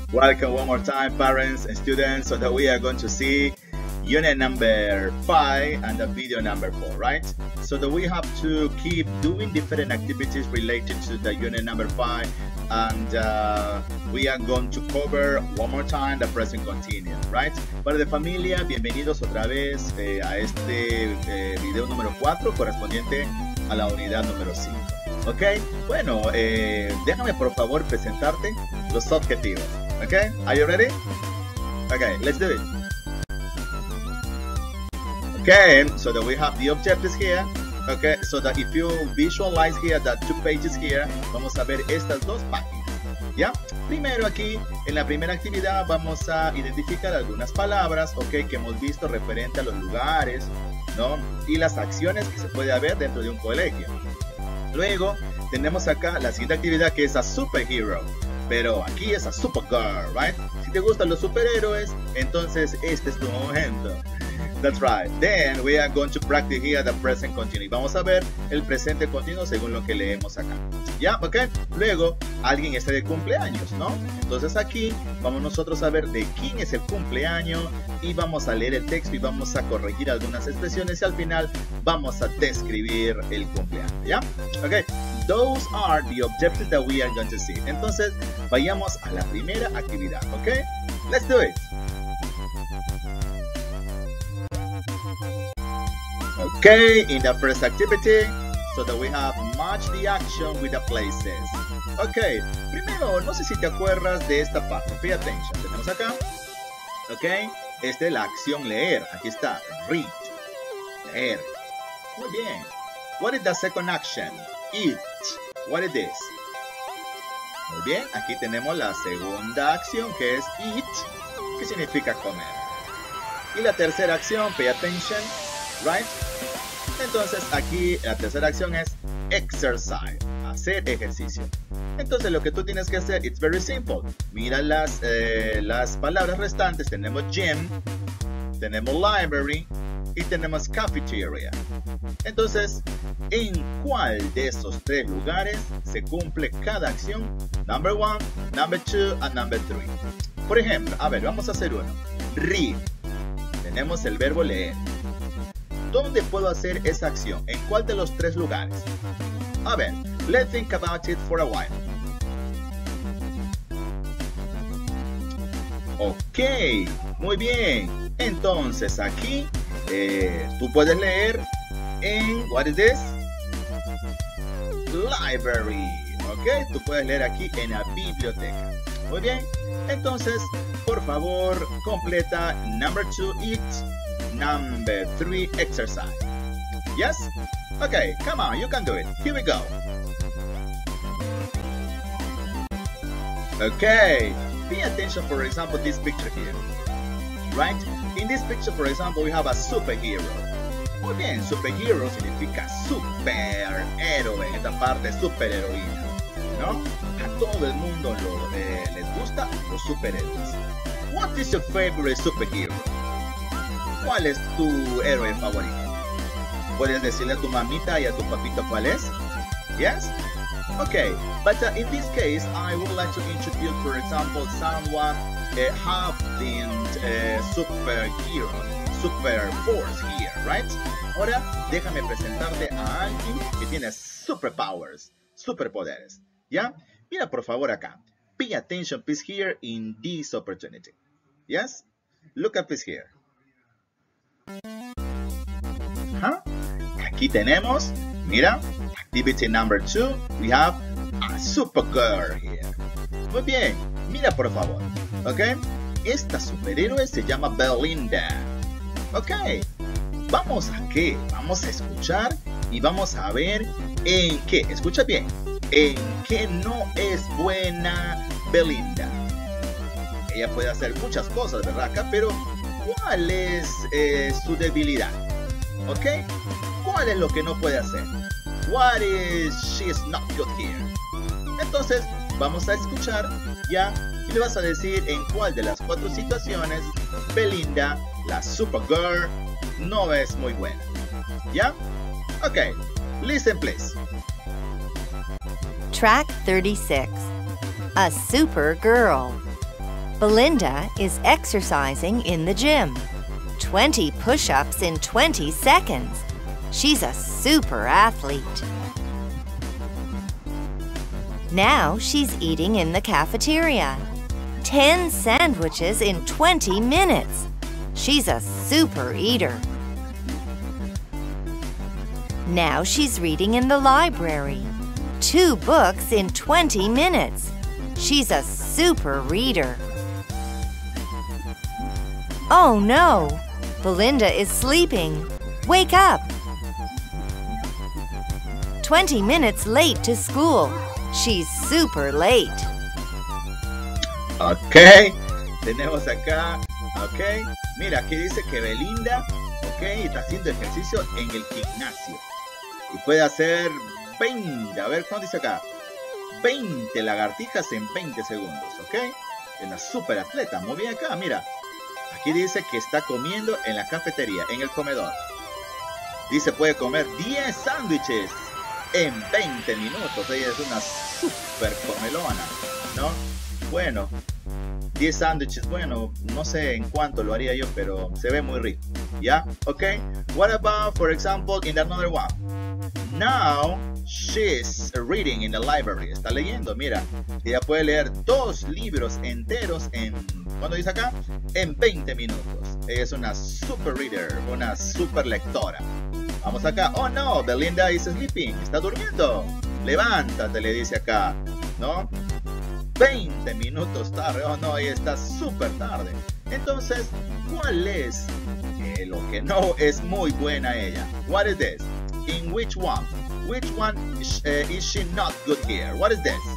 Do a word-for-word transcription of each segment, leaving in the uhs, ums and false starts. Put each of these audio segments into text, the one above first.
Welcome one more time, parents and students, so that we are going to see unit number five and the video number four, right? So that we have to keep doing different activities related to the unit number five, and uh, we are going to cover one more time the present continuous, right? Padre de familia, bienvenidos otra vez eh, a este eh, video número cuatro correspondiente a la unidad número cinco. Ok, bueno, eh, déjame por favor presentarte los objetivos. Ok, are you ready? Okay, let's do it. Okay, so that we have the objectives here. Okay, so that if you visualize here the two pages here, vamos a ver estas dos páginas. ¿Ya? Primero aquí, en la primera actividad vamos a identificar algunas palabras, ok, que hemos visto referente a los lugares, ¿no? Y las acciones que se puede haber dentro de un colegio. Luego tenemos acá la siguiente actividad, que es a superhero, pero aquí es a supergirl, right? Si te gustan los superhéroes, entonces este es tu momento. That's right. Then we are going to practice here the present continuous. Vamos a ver el presente continuo según lo que leemos acá. ¿Ya? ¿Ok? Luego, alguien está de cumpleaños, ¿no? Entonces aquí vamos nosotros a ver de quién es el cumpleaños y vamos a leer el texto y vamos a corregir algunas expresiones y al final vamos a describir el cumpleaños. ¿Ya? ¿Ok? Those are the objectives that we are going to see. Entonces, vayamos a la primera actividad. ¿Ok? Let's do it. Okay, in the first activity, so that we have match the action with the places. Okay, primero, no sé si te acuerdas de esta parte. Pay attention. Tenemos acá. Okay, esta es la acción leer. Aquí está, read. Leer. Muy bien. What is the second action? Eat. What is this? Muy bien, aquí tenemos la segunda acción que es eat, que significa comer. Y la tercera acción, pay attention. Right? Entonces aquí la tercera acción es exercise, hacer ejercicio. Entonces lo que tú tienes que hacer, it's very simple. Mira las, eh, las palabras restantes. Tenemos gym, tenemos library y tenemos cafeteria. Entonces, ¿en cuál de esos tres lugares se cumple cada acción? Number one, number two, and number three. Por ejemplo, a ver, vamos a hacer uno. Read. Tenemos el verbo leer. ¿Dónde puedo hacer esa acción? ¿En cuál de los tres lugares? A ver, let's think about it for a while. Ok, muy bien. Entonces aquí eh, tú puedes leer en, what is this? Library. Ok, tú puedes leer aquí en la biblioteca. Muy bien. Entonces, por favor, completa number two, eat. Number three, exercise. Yes? Okay, come on, you can do it. Here we go. Okay, pay attention, for example, this picture here. Right? In this picture, for example, we have a superhero. Muy bien, superhero significa superhéroe. En esta parte, superheroína. ¿No? A todo el mundo lo, eh, les gusta los superhéroes. What is your favorite superhero? ¿Cuál es tu héroe favorito? ¿Puedes decirle a tu mamita y a tu papito cuál es? Yes? Okay, but uh, in this case, I would like to introduce, for example, someone uh, having uh, superhero, super force here, right? Ahora, déjame presentarte a alguien que tiene superpowers, superpoderes, ¿ya? Mira por favor acá. Pay attention, please, here in this opportunity. Yes? Look at this here. ¿Ah? Aquí tenemos, mira, activity number two, we have a supergirl here. Muy bien, mira por favor, ok, esta superhéroe se llama Belinda. Ok, vamos a qué, vamos a escuchar y vamos a ver en qué, escucha bien, en qué no es buena Belinda. Ella puede hacer muchas cosas, ¿verdad? Acá, pero ¿cuál es eh, su debilidad? ¿Ok? ¿Cuál es lo que no puede hacer? What is she's not good here? Entonces, vamos a escuchar ya y le vas a decir en cuál de las cuatro situaciones Belinda, la Supergirl, no es muy buena. ¿Ya? Ok, listen please. Track thirty-six. A Supergirl. Belinda is exercising in the gym. twenty push-ups in twenty seconds. She's a super athlete. Now she's eating in the cafeteria. ten sandwiches in twenty minutes. She's a super eater. Now she's reading in the library. Two books in twenty minutes. She's a super reader. Oh no! Belinda is sleeping. Wake up! twenty minutes late to school. She's super late. Ok, tenemos acá, ok, mira, aquí dice que Belinda, ok, está haciendo ejercicio en el gimnasio. Y puede hacer veinte, a ver, ¿cuánto dice acá? veinte lagartijas en veinte segundos, ok. Es una super atleta, muy bien acá, mira. Aquí dice que está comiendo en la cafetería, en el comedor. Dice puede comer diez sándwiches en veinte minutos. Ella es una super comelona, ¿no? Bueno, diez sándwiches, bueno, no sé en cuánto lo haría yo, pero se ve muy rico. ¿Ya? ¿Ok? What about, for example, in another one? Now, she's reading in the library. Está leyendo, mira. Ella puede leer dos libros enteros en, ¿cuándo dice acá? En veinte minutos. Ella es una super reader, una super lectora. Vamos acá. Oh no, Belinda is sleeping. Está durmiendo. Levántate, le dice acá, ¿no? veinte minutos tarde. Oh no, ella está súper tarde. Entonces, ¿cuál es eh, lo que no es muy buena ella? What is this? In which one? Which one is, uh, is she not good here? What is this?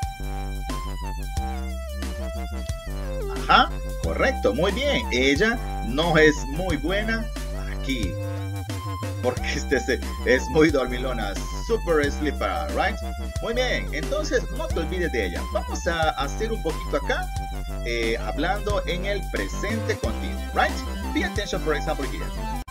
Ajá, correcto, muy bien. Ella no es muy buena aquí. Porque este es, es muy dormilona, super sleeper, right? Muy bien, entonces no te olvides de ella. Vamos a hacer un poquito acá, eh, hablando en el presente continuo, right? Pay attention, for example, here.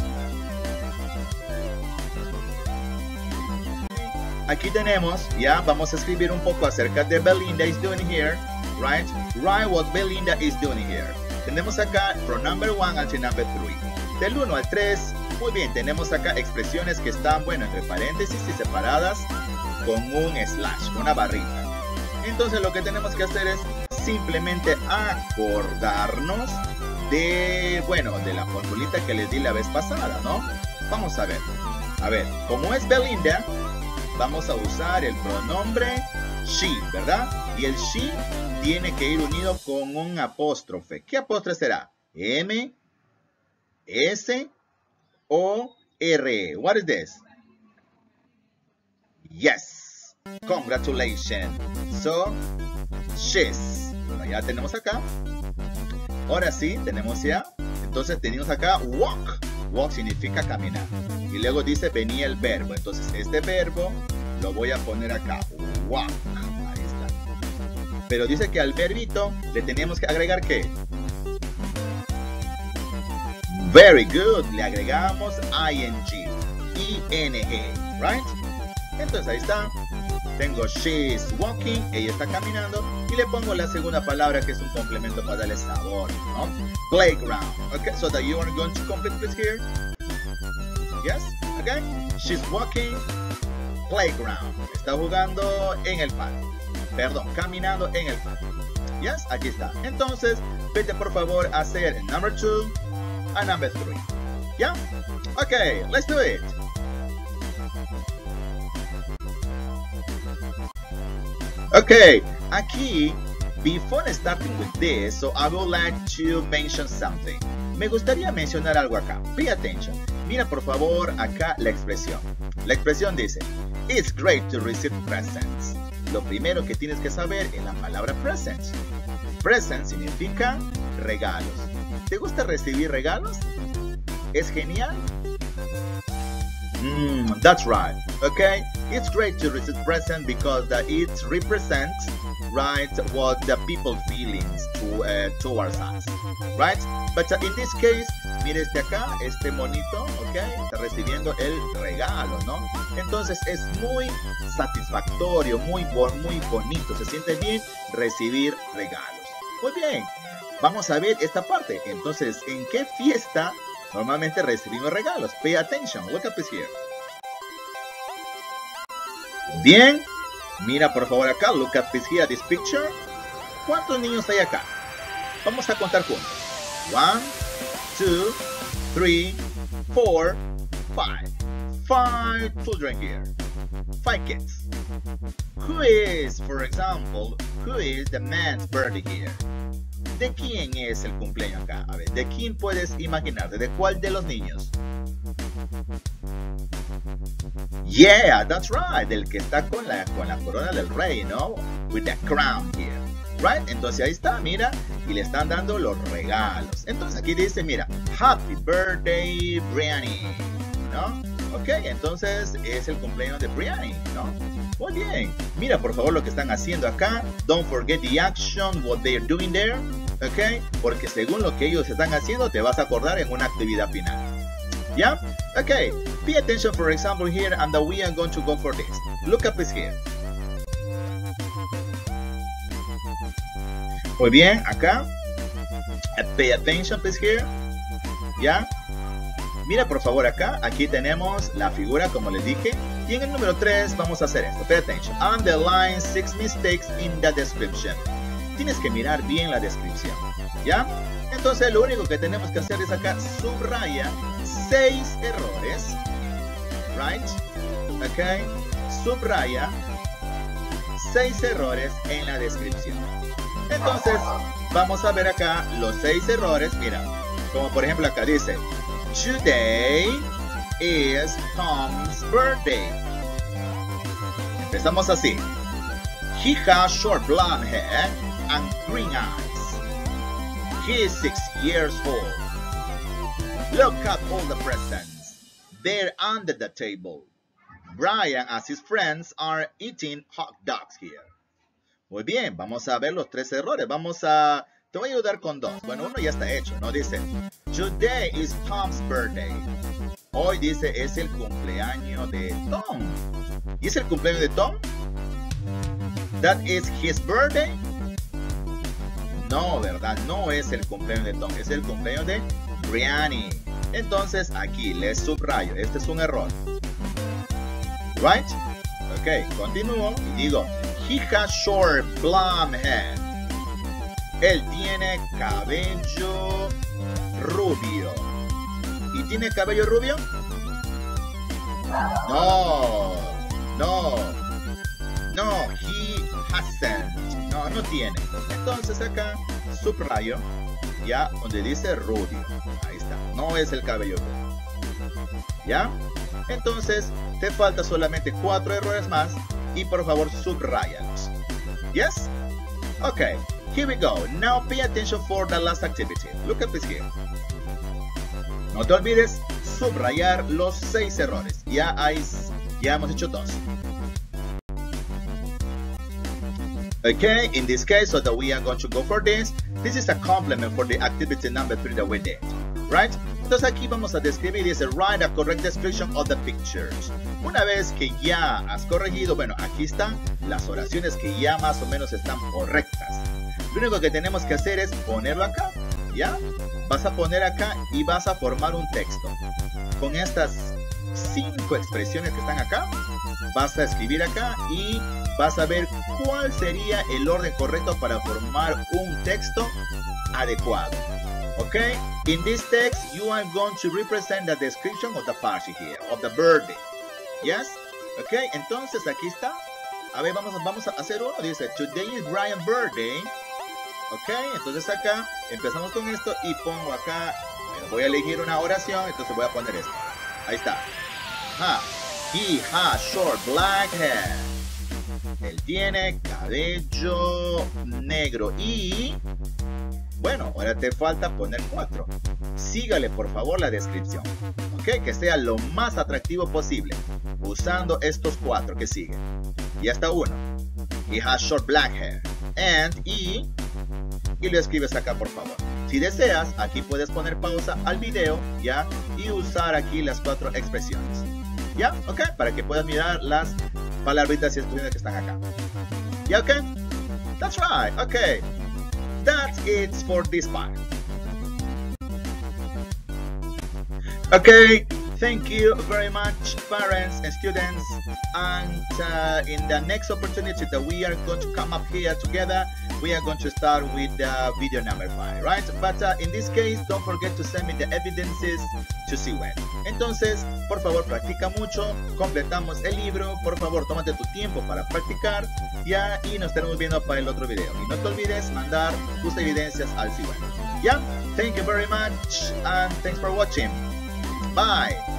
Aquí tenemos, ya, vamos a escribir un poco acerca de Belinda is doing here, right? Write what Belinda is doing here. Tenemos acá from number one until number three. Del uno al tres. Muy bien, tenemos acá expresiones que están, bueno, entre paréntesis y separadas con un slash, una barrita. Entonces lo que tenemos que hacer es simplemente acordarnos de, bueno, de la formulita que les di la vez pasada, ¿no? Vamos a ver. A ver, como es Belinda, vamos a usar el pronombre she, ¿verdad? Y el she tiene que ir unido con un apóstrofe. ¿Qué apóstrofe será? M, S o R. What is this? Yes. Congratulations. So, she's. Bueno, ya tenemos acá. Ahora sí, tenemos ya. Entonces tenemos acá walk. Walk significa caminar. Y luego dice venía el verbo. Entonces este verbo lo voy a poner acá. Walk. Ahí está. Pero dice que al verbito le tenemos que agregar ¿qué? Very good. Le agregamos ing. ing. Right? Entonces ahí está. Tengo she's walking, ella está caminando, y le pongo la segunda palabra que es un complemento para darle sabor, ¿no? Playground. Okay, so that you are going to complete this here. Yes, okay. She's walking, playground. Está jugando en el parque. Perdón, caminando en el parque. Yes, aquí está. Entonces, vete por favor a hacer number two and number three. Yeah? Okay, let's do it. Okay, aquí, before starting with this, so I would like to mention something. Me gustaría mencionar algo acá. Pay attention. Mira por favor acá la expresión. La expresión dice, it's great to receive presents. Lo primero que tienes que saber es la palabra presents. Present significa regalos. ¿Te gusta recibir regalos? ¿Es genial? Mm, that's right. Okay, it's great to receive present because that it represents, right, what the people feelings to, uh, towards us, right? But uh, in this case, mire este acá, este monito, okay, está recibiendo el regalo, ¿no? Entonces es muy satisfactorio, muy, muy bonito, se siente bien recibir regalos. Muy bien. Vamos a ver esta parte. Entonces, ¿en qué fiesta normalmente recibimos regalos? Pay attention. Look up here. Bien. Mira por favor acá. Look up here, this picture. ¿Cuántos niños hay acá? Vamos a contar juntos. One, two, three, four, five. Five children here. Five kids. Who is, for example, who is the man's birthday here? ¿De quién es el cumpleaños acá? A ver, ¿de quién puedes imaginarte? ¿De cuál de los niños? Yeah, that's right. Del que está con la, con la corona del rey, ¿no? With the crown here. Right? Entonces ahí está, mira. Y le están dando los regalos. Entonces aquí dice, mira, Happy Birthday, Brianny. ¿No? Ok, entonces es el cumpleaños de Brianny, ¿no? Muy bien. Mira por favor lo que están haciendo acá. Don't forget the action, what they're doing there. Ok, porque según lo que ellos están haciendo te vas a acordar en una actividad final. ¿Ya? Ok, pay attention for example here and we are going to go for this. Look up here. Muy bien, acá. Pay attention please here. ¿Ya? Mira por favor acá, aquí tenemos la figura como les dije. Y en el número tres vamos a hacer esto. Pay attention. Underline six mistakes in the description. Tienes que mirar bien la descripción. ¿Ya? Entonces lo único que tenemos que hacer es acá subraya seis errores. Right? Ok. Subraya seis errores en la descripción. Entonces vamos a ver acá los seis errores. Mira, como por ejemplo acá dice Today is Tom's birthday. Empezamos así. He has short blonde hair and green eyes. He is six years old. Look at all the presents. They're under the table. Brian and his friends are eating hot dogs here. Muy bien, vamos a ver los tres errores. Vamos a... Te voy a ayudar con dos. Bueno, uno ya está hecho, ¿no? Dice, Today is Tom's birthday. Hoy dice, es el cumpleaños de Tom. ¿Y es el cumpleaños de Tom? That is his birthday. No, ¿verdad? No es el cumpleaños de Tom. Es el cumpleaños de Brianny. Entonces, aquí les subrayo. Este es un error. Right? Ok, continúo y digo, he has short blonde hair. Él tiene cabello rubio. ¿Y tiene cabello rubio? No, no, no, he hasn't. No, no tiene. Entonces acá subrayo, ya, donde dice rubio. Ahí está, no es el cabello rubio. ¿Ya? Entonces, te falta solamente cuatro errores más y por favor subrayalos. ¿Yes? Okay. Here we go. Now pay attention for the last activity. Look at this here. No te olvides subrayar los seis errores. Ya, hay, ya hemos hecho dos. Okay, in this case, so that we are going to go for this. This is a complement for the activity number three that we did. Right? Entonces aquí vamos a describir, dice, write a correct description of the pictures. Una vez que ya has corregido, bueno, aquí están las oraciones que ya más o menos están correctas. Lo único que tenemos que hacer es ponerlo acá, ¿ya? Vas a poner acá y vas a formar un texto. Con estas cinco expresiones que están acá, vas a escribir acá y vas a ver cuál sería el orden correcto para formar un texto adecuado. ¿Ok? In this text, you are going to represent the description of the party here, of the birthday. Yes? ¿Ok? Entonces aquí está. A ver, vamos, vamos a hacer uno. Dice, Today is Brian's birthday. Ok, entonces acá empezamos con esto y pongo acá, voy a elegir una oración, entonces voy a poner esto. Ahí está. Ha. He has short black hair. Él tiene cabello negro y... Bueno, ahora te falta poner cuatro. Sígale por favor la descripción. Ok, que sea lo más atractivo posible. Usando estos cuatro que siguen. Y hasta uno. He has short black hair. And, y... Y lo escribes acá por favor. Si deseas, aquí puedes poner pausa al video, ¿ya? Y usar aquí las cuatro expresiones. ¿Ya? ¿Ok? Para que puedas mirar las palabritas y expresiones que están acá. ¿Ya? ¿Ok? That's right. Ok. that's it for this part. Okay, thank you very much, parents and students. And uh, in the next opportunity that we are going to come up here together, we are going to start with uh, video number five, right? But uh, in this case, don't forget to send me the evidences to see when. Entonces, por favor, practica mucho. Completamos el libro. Por favor, tómate tu tiempo para practicar. Ya, y nos estaremos viendo para el otro video. Y no te olvides mandar tus evidencias al C I W E N. Yeah, thank you very much and thanks for watching. Bye.